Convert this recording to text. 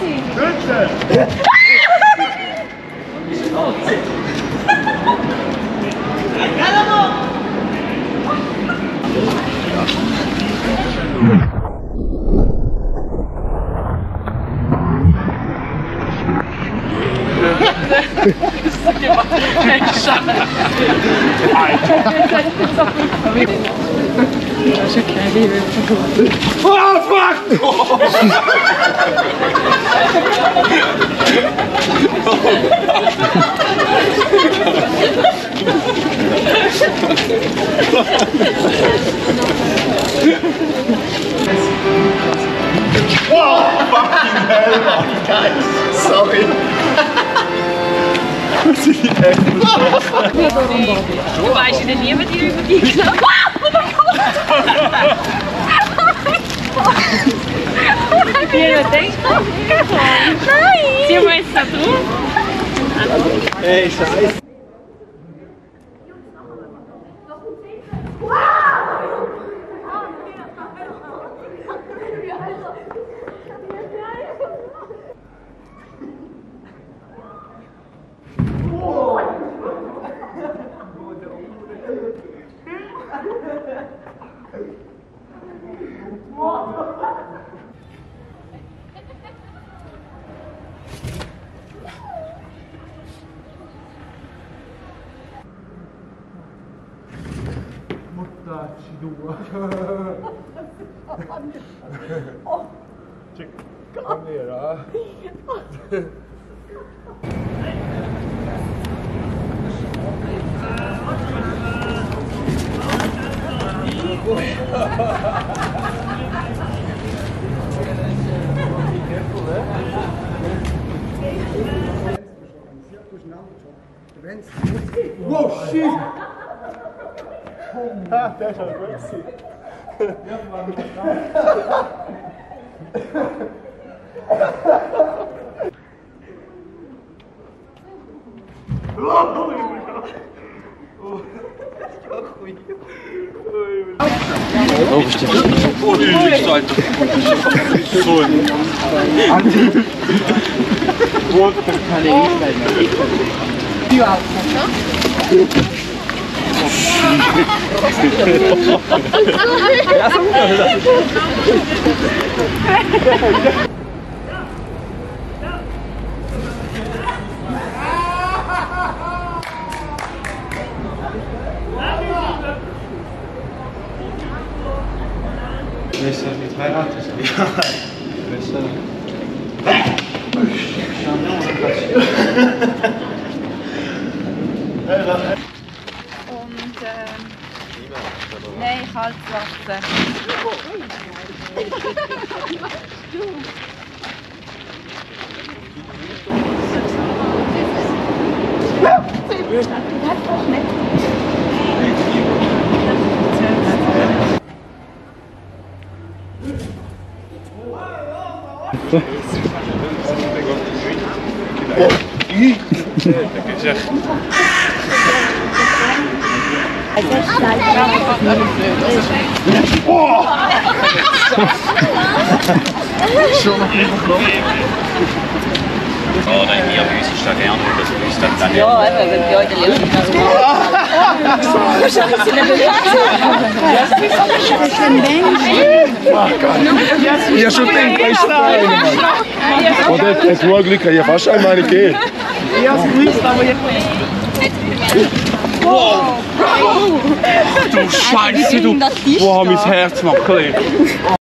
Oh fuck! Oh fucking hell, guys! Sorry. Du weißt ja nie, mit dir übergibst. Oh mein Gott! Wie ihr denkt, nein! Zieh mal jetzt da drauf. Ey, scheiße. Kom neer, hè? Wow, shit! Ha, der ist halt crazy. Oh, bestimmt. Oh, die ist Alter. So ein Andry. Wo kann ich nicht mehr? Die war Willst du nicht heiraten? Ja. Willst du? Und nein, Kaltwasser. Oh, nein, hier bei uns ist das gerne, dass wir uns dann Ja, eben, wenn wir heute lernen. Ja, schon den Kreisstein. Oder das Ruhrglück kann ja fast einmal gehen. Ja, das grüßt aber jetzt. Wow! Ach du Scheiße, du! Wow, mein Herz macht klein.